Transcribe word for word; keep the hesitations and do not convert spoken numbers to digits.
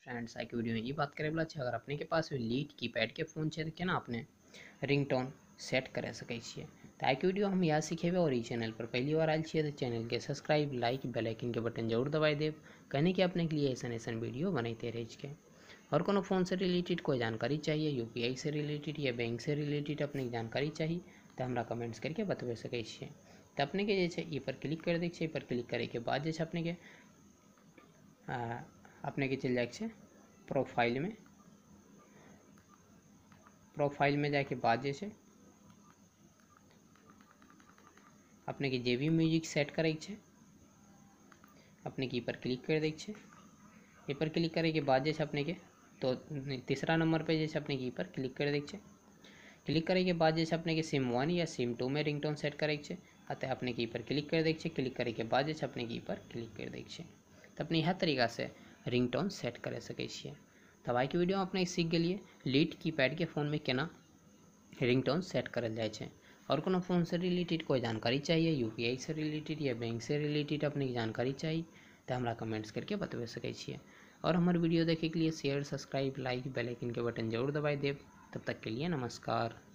Friends आइ के video में ये बात करे वाला छै, अगर अपने के पास लीड कीपैड के फोन है तो केना अपने रिंगटोन सेट कर सके छिए। तो आइ के वीडियो हम यहाँ सिखेबे। और इस चैनल पर पहली बार आयल छिए तो चैनल के सब्सक्राइब लाइक बेल आइकन के बटन जरूर दबाई देव, कहने कि अपने के लिए ऐसा ऐसा वीडियो बनते रहे के। और कोनो फोन से रिलेटेड कोई जानकारी चाहिए, यूपीआई से रिलेटेड या बैंक से रिलेटेड अपने जानकारी चाहिए तो हमरा कमेंट्स करके बतबे सके छिए। तो अपने के जे ई पर क्लिक कर दे छै। पर क्लिक करे के बाद जे अपने के आ, अपने के चल जाए प्रोफाइल में। प्रोफाइल में जाके बाद जे अपने के जे भी म्यूजिक सेट करे छे अपने के पर क्लिक कर दे छे। ये पर क्लिक करे के बाद जे अपने के तो तीसरा नंबर पे जैसे अपने के पर क्लिक कर दे छे। क्लिक करे के बाद जैसे अपने के सिम वन या सिम टू में रिंगटोन सेट करे छे, अतः अपने के पर क्लिक कर दे छे। क्लिक करे के बाद जैसे अपने के पर क्लिक कर दे छे तो अपने यह तरीका से रिंगटोन सेट कर सके छिए। तब आई के वीडियो में अपने सीख गलिए लीड कीपैड के फोन में केना रिंगटोन सेट करल जाए छे। और कोनो फोन से रिलेटेड कोई जानकारी चाहिए, यूपीआई से रिलेटेड या बैंक से रिलेटेड अपने की जानकारी चाहिए तो हमरा कमेंट्स करके बतबे सके छिए। और हमारे वीडियो देखे के लिए share subscribe like bell icon के बटन जरूर दबाई देव। तब तक के लिए नमस्कार।